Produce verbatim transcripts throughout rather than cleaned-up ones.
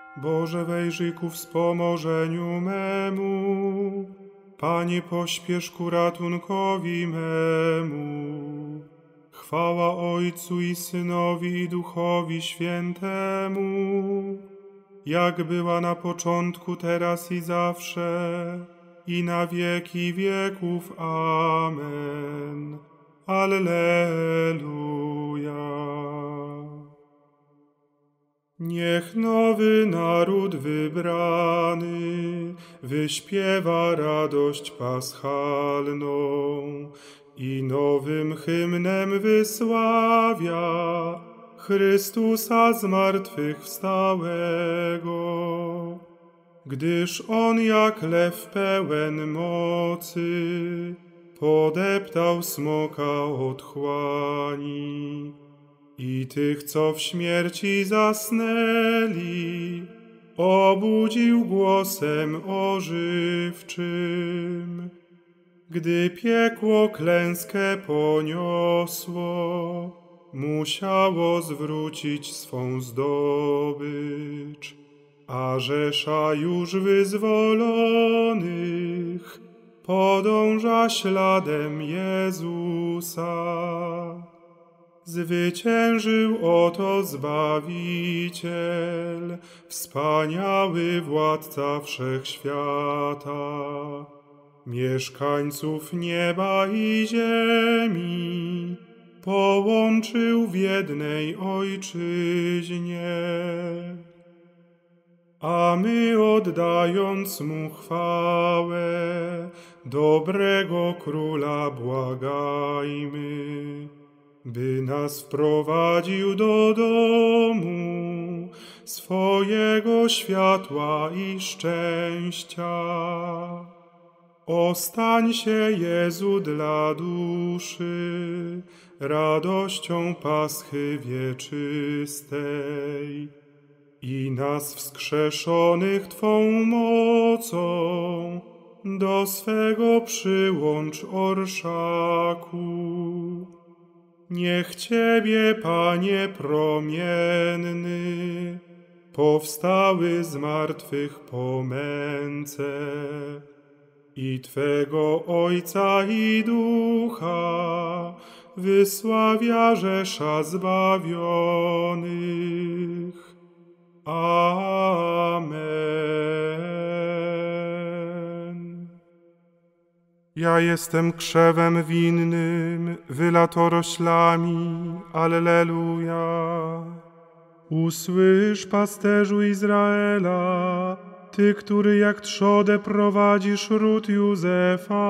Boże, wejrzyj ku wspomożeniu memu. Panie, pośpiesz ku ratunkowi memu. Chwała Ojcu i Synowi i Duchowi Świętemu, jak była na początku, teraz i zawsze, i na wieki wieków. Amen. Alleluja. Niech nowy naród wybrany wyśpiewa radość paschalną i nowym hymnem wysławia Chrystusa zmartwychwstałego, gdyż On jak lew pełen mocy podeptał smoka otchłani i tych, co w śmierci zasnęli, obudził głosem ożywczym. Gdy piekło klęskę poniosło, musiało zwrócić swą zdobycz, a rzesza już wyzwolonych podąża śladem Jezusa. Zwyciężył oto Zbawiciel, wspaniały Władca wszechświata, mieszkańców nieba i ziemi połączył w jednej Ojczyźnie. A my, oddając Mu chwałę, dobrego Króla błagajmy, by nas wprowadził do domu swojego światła i szczęścia. Ostań się, Jezu, dla duszy radością Paschy wieczystej i nas wskrzeszonych Twą mocą do swego przyłącz orszaku. Niech Ciebie, Panie promienny, powstały z martwych po męce, i Twego Ojca i Ducha wysławia rzesza zbawionych. Amen. Ja jestem krzewem winnym, wy latoroślami. Alleluja. Usłysz, pasterzu Izraela, Ty, który jak trzodę prowadzisz ród Józefa.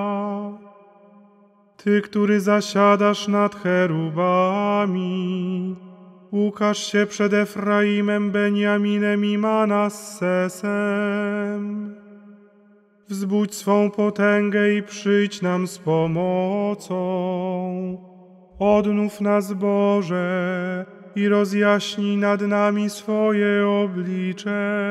Ty, który zasiadasz nad cherubami, ukaż się przed Efraimem, Beniaminem i Manassesem. Wzbudź swą potęgę i przyjdź nam z pomocą. Odnów nas, Boże, i rozjaśnij nad nami swoje oblicze,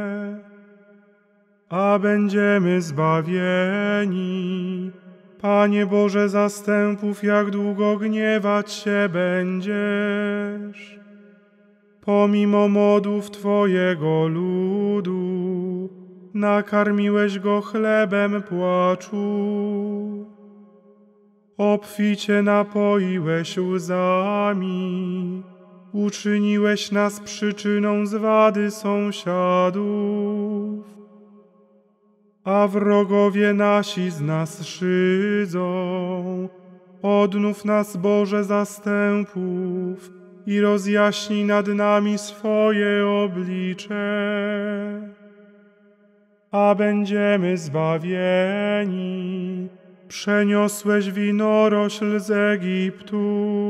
a będziemy zbawieni. Panie Boże zastępów, jak długo gniewać się będziesz? Pomimo modłów Twojego ludu nakarmiłeś go chlebem płaczu. Obficie napoiłeś łzami, uczyniłeś nas przyczyną zwady sąsiadów, a wrogowie nasi z nas szydzą. Odnów nas, Boże zastępów, i rozjaśnij nad nami swoje oblicze, a będziemy zbawieni. Przeniosłeś winorośl z Egiptu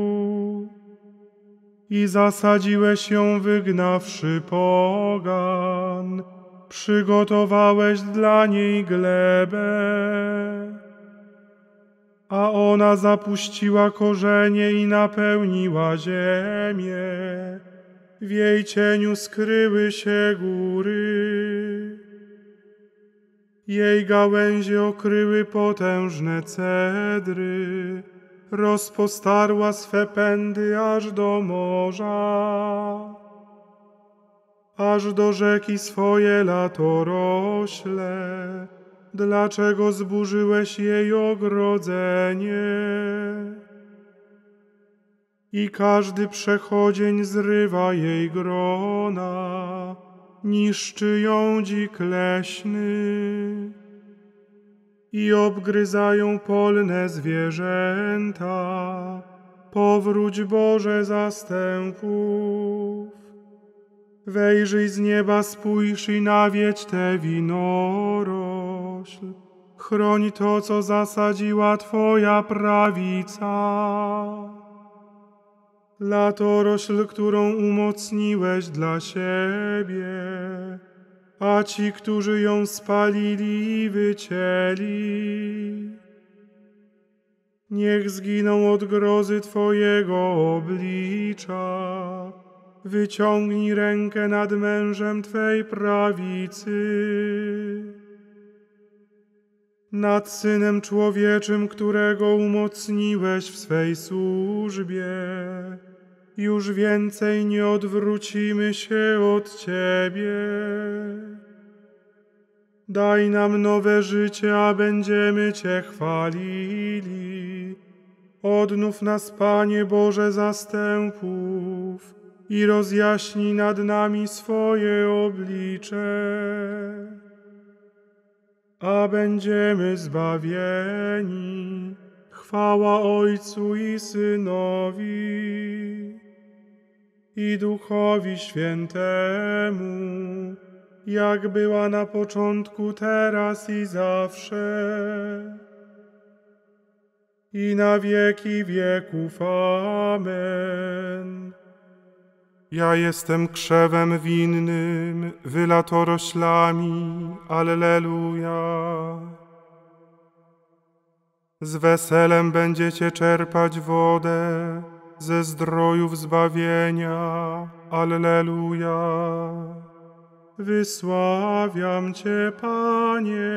i zasadziłeś ją, wygnawszy pogan. Przygotowałeś dla niej glebę, a ona zapuściła korzenie i napełniła ziemię. W jej cieniu skryły się góry. Jej gałęzie okryły potężne cedry, rozpostarła swe pędy aż do morza. aż do rzeki swoje latorośle. Dlaczego zburzyłeś jej ogrodzenie? I każdy przechodzień zrywa jej grona, niszczy ją dzik leśny. I obgryzają polne zwierzęta. Powróć, Boże zastępów. Wejrzyj z nieba, spójrz i nawiedź tę winorośl. Chroń to, co zasadziła Twoja prawica. Latorośl, którą umocniłeś dla siebie, a ci, którzy ją spalili i wycięli, niech zginą od grozy Twojego oblicza. Wyciągnij rękę nad mężem Twej prawicy, nad Synem Człowieczym, którego umocniłeś w swej służbie. Już więcej nie odwrócimy się od Ciebie. Daj nam nowe życie, a będziemy Cię chwalili. Odnów nas, Panie Boże zastępów, i rozjaśnij nad nami swoje oblicze, a będziemy zbawieni. Chwała Ojcu i Synowi, i Duchowi Świętemu, jak była na początku, teraz i zawsze, i na wieki wieków. Amen. Ja jestem krzewem winnym, wy latoroślami. Alleluja. Z weselem będziecie czerpać wodę ze zdrojów zbawienia. Alleluja. Wysławiam Cię, Panie,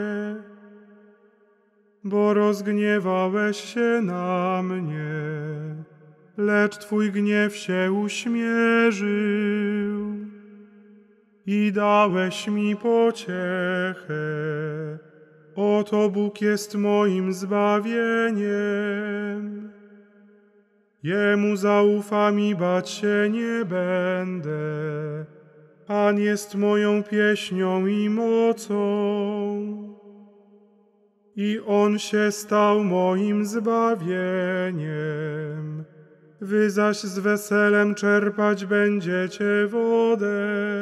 bo rozgniewałeś się na mnie, lecz Twój gniew się uśmierzył i dałeś mi pociechę. Oto Bóg jest moim zbawieniem. Jemu zaufam i bać się nie będę. Pan jest moją pieśnią i mocą, i On się stał moim zbawieniem. Wy zaś z weselem czerpać będziecie wodę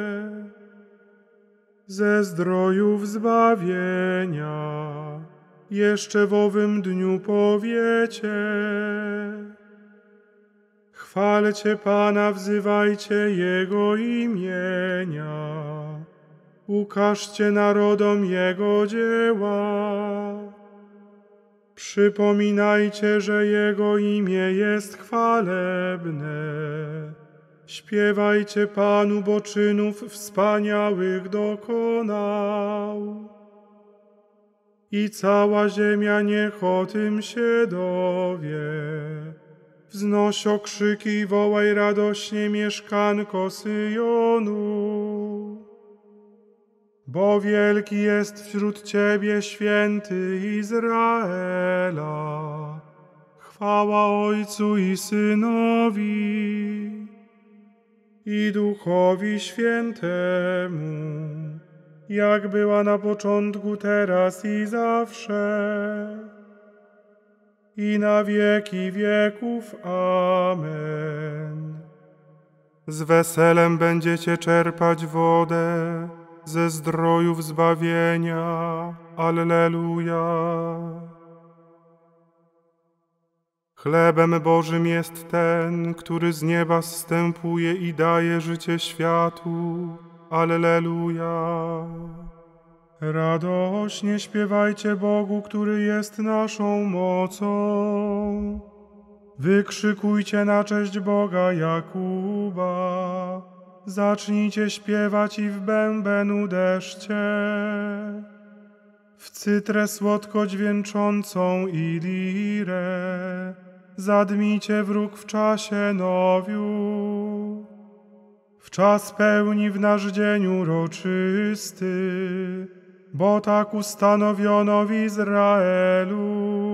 ze zdrojów zbawienia. Jeszcze w owym dniu powiecie: chwalcie Pana, wzywajcie Jego imienia. Ukażcie narodom Jego dzieła. Przypominajcie, że Jego imię jest chwalebne. Śpiewajcie Panu, bo czynów wspaniałych dokonał. I cała ziemia niech o tym się dowie. Wznoś okrzyki i wołaj radośnie, mieszkanko Syjonu. Bo wielki jest wśród Ciebie święty Izraela. Chwała Ojcu i Synowi, i Duchowi Świętemu, jak była na początku, teraz i zawsze, i na wieki wieków. Amen. Z weselem będziecie czerpać wodę ze zdrojów zbawienia. Alleluja. Chlebem Bożym jest ten, który z nieba zstępuje i daje życie światu. Alleluja. Radośnie śpiewajcie Bogu, który jest naszą mocą. Wykrzykujcie na cześć Boga Jakuba. Zacznijcie śpiewać i w bęben uderzcie, w cytrę słodko dźwięczącą i lirę. Zadmijcie wróg w czasie nowiu. w czas pełni w nasz dzień uroczysty, bo tak ustanowiono w Izraelu.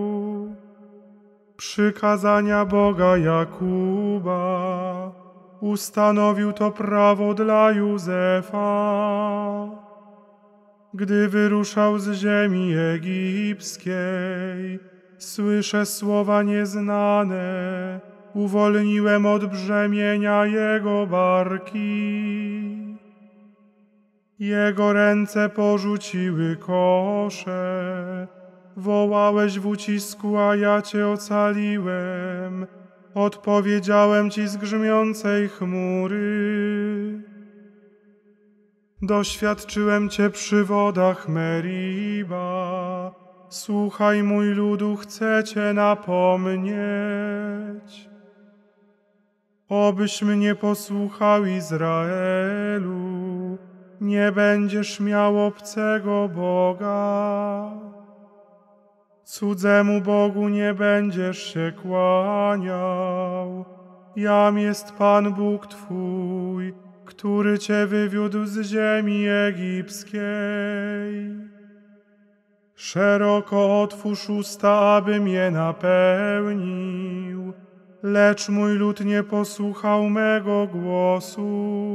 Przykazania Boga Jakuba ustanowił to prawo dla Józefa, gdy wyruszał z ziemi egipskiej. Słyszę słowa nieznane, uwolniłem od brzemienia jego barki. Jego ręce porzuciły kosze, wołałeś w ucisku, a ja cię ocaliłem. Odpowiedziałem ci z grzmiącej chmury. Doświadczyłem cię przy wodach Meriba. Słuchaj, mój ludu, chcę cię napomnieć. Obyś mnie posłuchał, Izraelu, nie będziesz miał obcego Boga. Cudzemu Bogu nie będziesz się kłaniał. Jam jest Pan Bóg Twój, który cię wywiódł z ziemi egipskiej. Szeroko otwórz usta, aby mnie napełnił, lecz mój lud nie posłuchał mego głosu.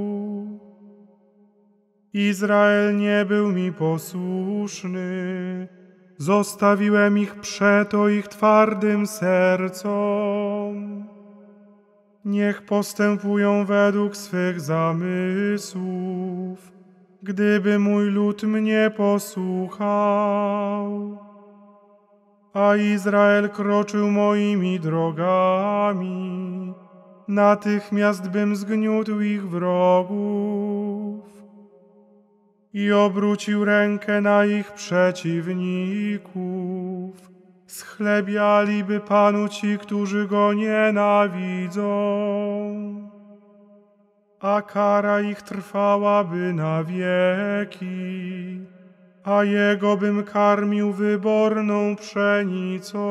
Izrael nie był mi posłuszny, zostawiłem ich przeto ich twardym sercom. Niech postępują według swych zamysłów, gdyby mój lud mnie posłuchał. A Izrael kroczył moimi drogami, natychmiast bym zgniótł ich wrogów i obrócił rękę na ich przeciwników. Schlebialiby Panu ci, którzy go nienawidzą, a kara ich trwałaby na wieki, a jego bym karmił wyborną pszenicą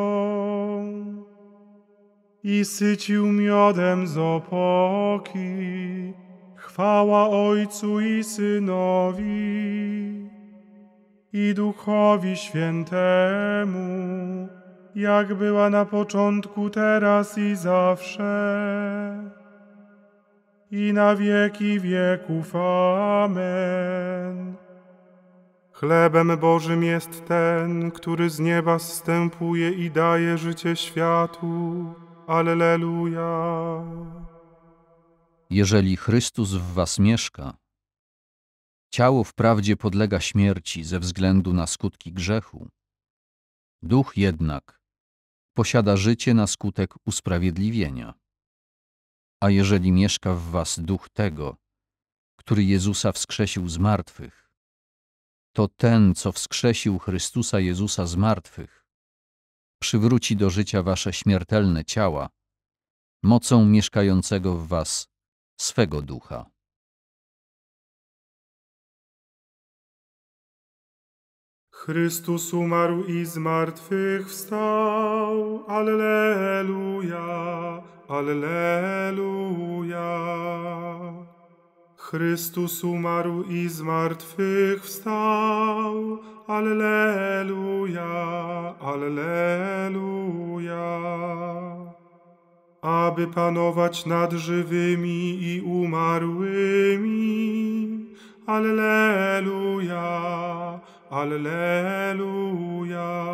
i sycił miodem z opoki. Chwała Ojcu i Synowi i Duchowi Świętemu, jak była na początku, teraz i zawsze, i na wieki wieków. Amen. Chlebem Bożym jest ten, który z nieba zstępuje i daje życie światu. Alleluja. Jeżeli Chrystus w was mieszka, ciało wprawdzie podlega śmierci ze względu na skutki grzechu, duch jednak posiada życie na skutek usprawiedliwienia. A jeżeli mieszka w was duch tego, który Jezusa wskrzesił z martwych, to ten, co wskrzesił Chrystusa Jezusa z martwych, przywróci do życia wasze śmiertelne ciała mocą mieszkającego w was swego ducha. Chrystus umarł i z martwych wstał. Alleluja, alleluja. Chrystus umarł i z martwych wstał. Alleluja, alleluja. Aby panować nad żywymi i umarłymi. Alleluja, alleluja.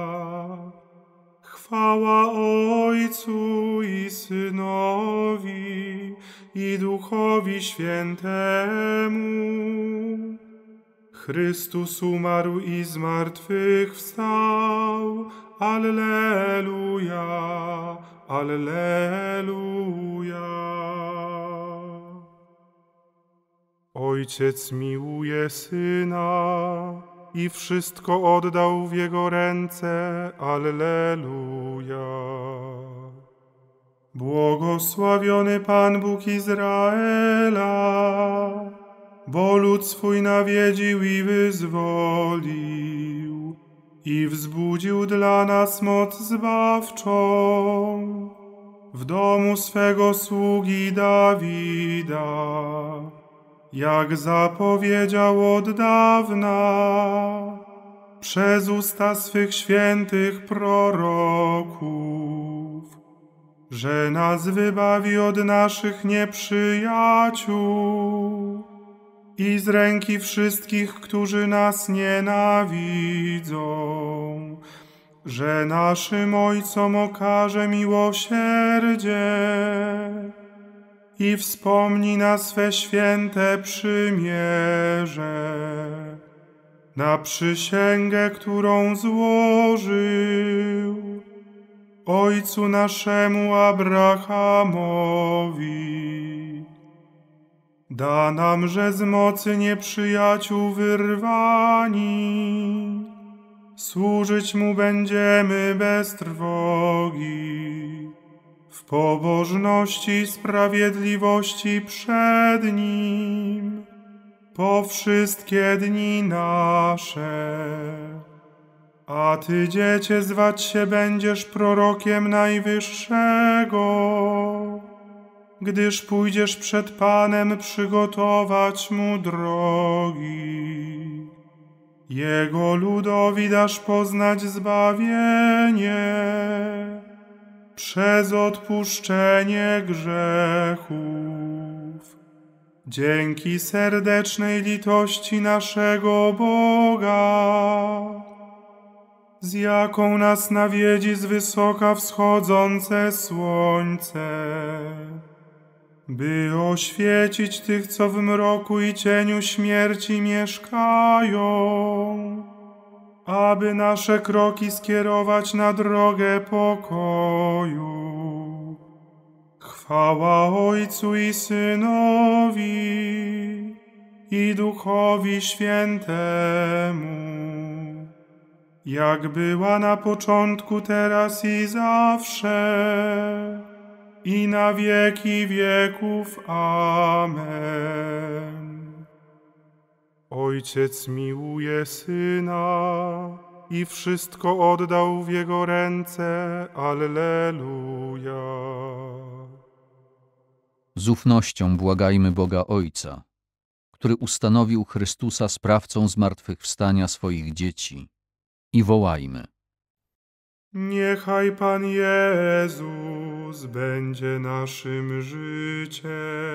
Chwała Ojcu i Synowi i Duchowi Świętemu. Chrystus umarł i z martwych wstał. Alleluja, alleluja. Ojciec miłuje Syna i wszystko oddał w Jego ręce. Alleluja. Błogosławiony Pan Bóg Izraela, bo lud swój nawiedził i wyzwolił i wzbudził dla nas moc zbawczą w domu swego sługi Dawida, jak zapowiedział od dawna przez usta swych świętych proroków, że nas wybawi od naszych nieprzyjaciół i z ręki wszystkich, którzy nas nienawidzą, że naszym Ojcom okaże miłosierdzie i wspomni na swe święte przymierze, na przysięgę, którą złożył Ojcu naszemu Abrahamowi. Da nam, że z mocy nieprzyjaciół wyrwani, służyć Mu będziemy bez trwogi, w pobożności i sprawiedliwości przed Nim, po wszystkie dni nasze. A Ty, Dziecię, zwać się będziesz prorokiem Najwyższego, gdyż pójdziesz przed Panem przygotować Mu drogi. Jego ludowi dasz poznać zbawienie przez odpuszczenie grzechów. Dzięki serdecznej litości naszego Boga, z jaką nas nawiedzi z wysoka wschodzące słońce, by oświecić tych, co w mroku i cieniu śmierci mieszkają, aby nasze kroki skierować na drogę pokoju. Chwała Ojcu i Synowi, i Duchowi Świętemu, jak była na początku, teraz i zawsze, i na wieki wieków. Amen. Ojciec miłuje Syna i wszystko oddał w Jego ręce. Alleluja. Z ufnością błagajmy Boga Ojca, który ustanowił Chrystusa sprawcą zmartwychwstania swoich dzieci, i wołajmy: Niechaj Pan Jezus będzie naszym życiem.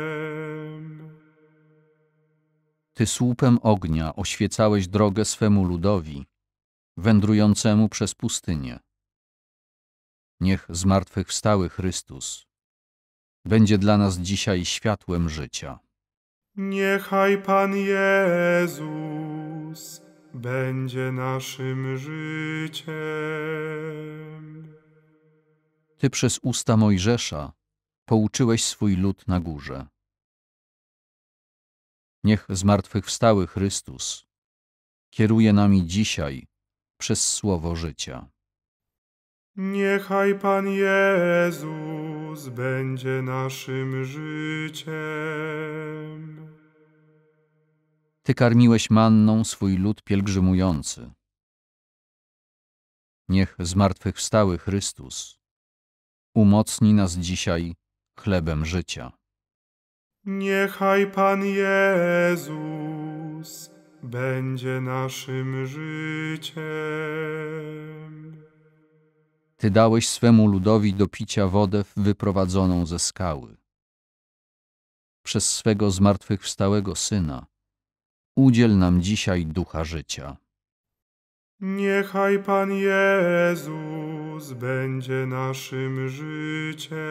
Ty słupem ognia oświecałeś drogę swemu ludowi, wędrującemu przez pustynię. Niech zmartwychwstały Chrystus będzie dla nas dzisiaj światłem życia. Niechaj Pan Jezus będzie naszym życiem. Ty przez usta Mojżesza pouczyłeś swój lud na górze. Niech zmartwychwstały Chrystus kieruje nami dzisiaj przez słowo życia. Niechaj Pan Jezus będzie naszym życiem. Ty karmiłeś manną swój lud pielgrzymujący. Niech zmartwychwstały Chrystus umocni nas dzisiaj chlebem życia. Niechaj Pan Jezus będzie naszym życiem. Ty dałeś swemu ludowi do picia wodę wyprowadzoną ze skały. Przez swego zmartwychwstałego Syna udziel nam dzisiaj ducha życia. Niechaj Pan Jezus będzie naszym życiem.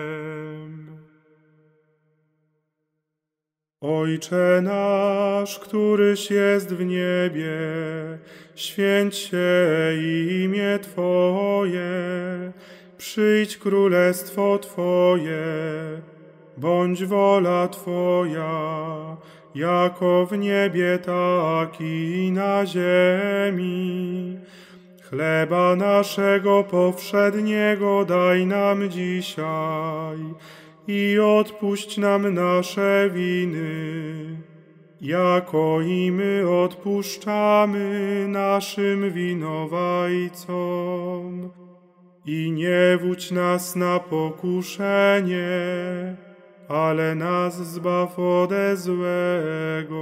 Ojcze nasz, któryś jest w niebie, święć się imię Twoje, przyjdź królestwo Twoje, bądź wola Twoja, jako w niebie, tak i na ziemi. Chleba naszego powszedniego daj nam dzisiaj i odpuść nam nasze winy, jako i my odpuszczamy naszym winowajcom. I nie wódź nas na pokuszenie, ale nas zbaw ode złego.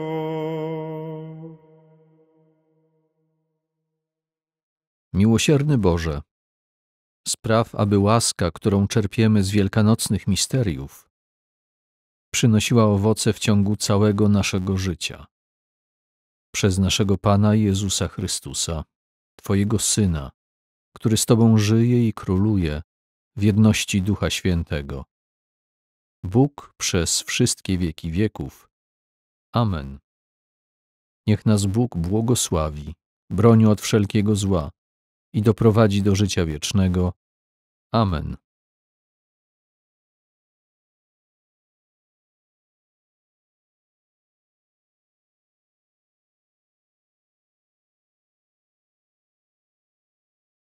Miłosierny Boże, spraw, aby łaska, którą czerpiemy z wielkanocnych misteriów, przynosiła owoce w ciągu całego naszego życia. Przez naszego Pana Jezusa Chrystusa, Twojego Syna, który z Tobą żyje i króluje w jedności Ducha Świętego. Bóg przez wszystkie wieki wieków. Amen. Niech nas Bóg błogosławi, broni od wszelkiego zła i doprowadzi do życia wiecznego. Amen.